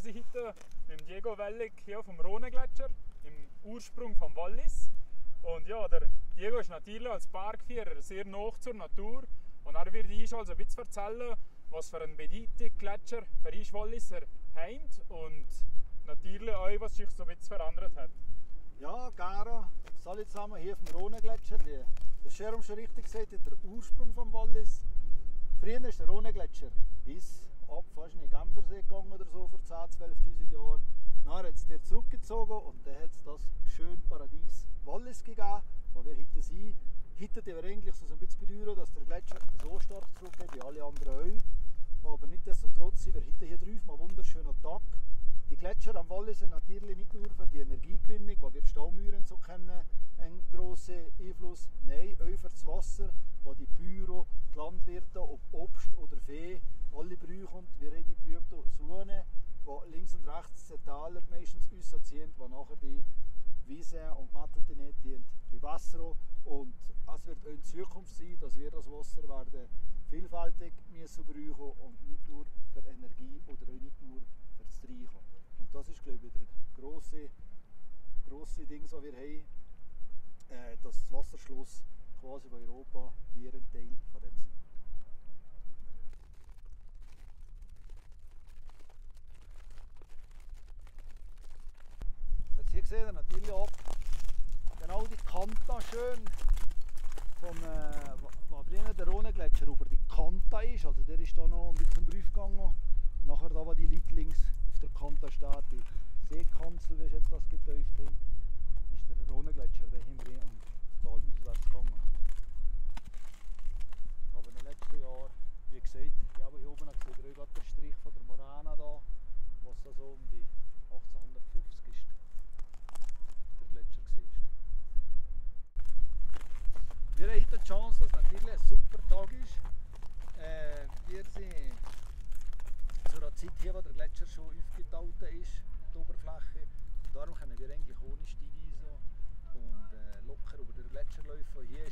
sind heute mit dem Diego Wellig hier auf dem Rhone-Gletscher, im Ursprung vom Wallis. Und ja, der Diego ist natürlich als Bergführer sehr nah zur Natur. Und er wird uns also ein bisschen erzählen, was für einen bedeutenden Gletscher für uns Walliser habt und natürlich auch, was sich so ein bisschen verändert hat. Ja, Gera, alle zusammen hier auf dem Rhone-Gletscher. Wie der Jerome schon richtig gesagt hat, der Ursprung vom Wallis. Früher ist der Rhone-Gletscher bis ab fast in den Genfersee gegangen oder so, vor 10.000, 12.000 Jahren. Dann hat es der zurückgezogen und dann hat es das schöne Paradies Wallis gegeben, wo wir heute sind. Heute wir eigentlich so ein bisschen bedauern, dass der Gletscher so stark zurückgeht wie alle anderen auch. Aber nichtsdestotrotz sind wir heute hier drauf, ein wunderschöner Tag. Die Gletscher am Wallis sind natürlich nicht nur für die Energiegewinnung, wo wir die Staumauern so kennen, einen grossen Einfluss. Nein, auch für das Wasser, wo die Bauern, die Landwirte, ob Obst oder Vieh, alle brauchen. Wir haben die berühmten Suone, die links und rechts die Täler meistens rausziehen, wo nachher die Wiesen und Matten nicht bewässern. Und es wird auch in Zukunft sein, dass wir das Wasser werden vielfältig müssen brauchen und nicht nur für Energie oder auch nicht nur für das Trinken. Und das ist, glaube ich, der grosse Ding, das wir haben, dass das Wasserschloss quasi von Europa wie ein Teil von dem sind. Jetzt hier sehen wir natürlich auch genau die Kante schön, wo früher der Rhone-Gletscher über die Kante ist. Also der ist da noch ein bisschen drauf gegangen. Nachher da, wo die Leute links auf der Kante steht, die Seekanzel, wie ich jetzt das getauft habe, ist der Rhone-Gletscher der hinten und Tal auswärts gegangen. Aber in den letzten Jahren, wie gesagt, ich habe hier oben gesehen, ihr habt den Strich von der Morana da, was da so um die 1850 ist, der Gletscher war. Wir haben heute die Chance, dass es natürlich ein super Tag ist. Wir sind zu einer Zeit hier, wo der Gletscher schon aufgetaut ist, die Oberfläche. Darum können wir eigentlich ohne Steigeisen und locker über den Gletscher laufen. Hier